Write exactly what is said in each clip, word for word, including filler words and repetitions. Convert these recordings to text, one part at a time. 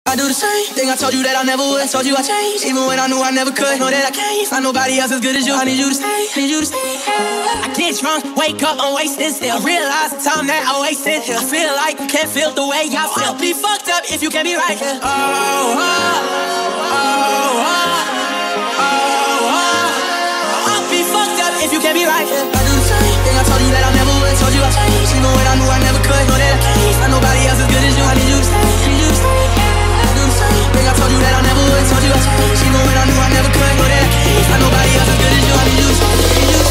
I do the same thing I told you that I never would. Told you I changed, even when I knew I never could. Know that I can't find nobody else as good as you. I need you to stay, need you to stay. I get drunk, wake up, I'm wasted still. I realize the time that I wasted here. I feel like you can't feel the way I feel. I'll be fucked up if you can't be right here. Oh, oh, oh, oh, oh, oh. I'll be fucked up if you can't be right here. I do the same thing I told you that I never would. Told you I changed, even when I knew I never could. Know that I can't find nobody else as good as you. I need you to stay, need you to stay. I told you that I never would, told you I changed, even when I knew I never could. Know that I can't find nobody else as good as you. I need you, need you.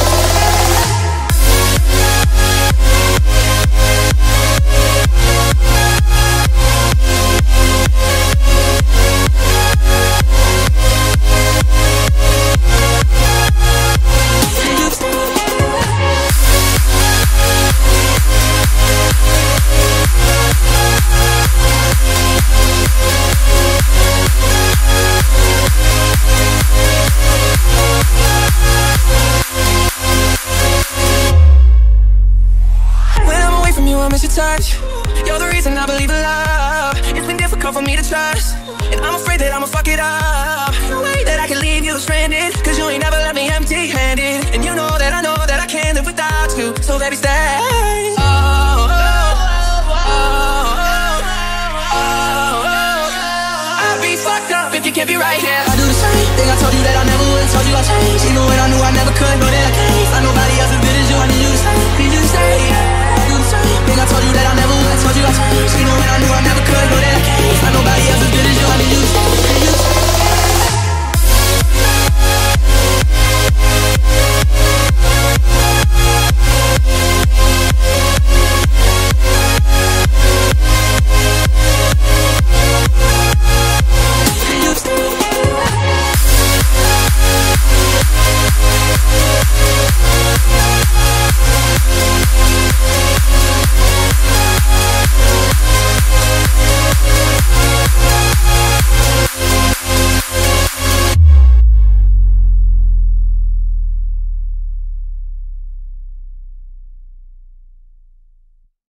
Touch. You're the reason I believe in love. It's been difficult for me to trust, and I'm afraid that I'ma fuck it up. No way that I can leave you stranded, cause you ain't never left me empty-handed. And you know that I know that I can't live without you. So baby stay. Oh, oh, oh, oh, oh, oh. I'll be fucked up if you can't be right here. I do the same thing I told you that I never would. Told you I changed, even when I knew I never could. Know that I can't find nobody else as good as you. I need you to stay, need you to stay. I told you that I never would, told you I changed, even when I knew I never could. Know that I can't find nobody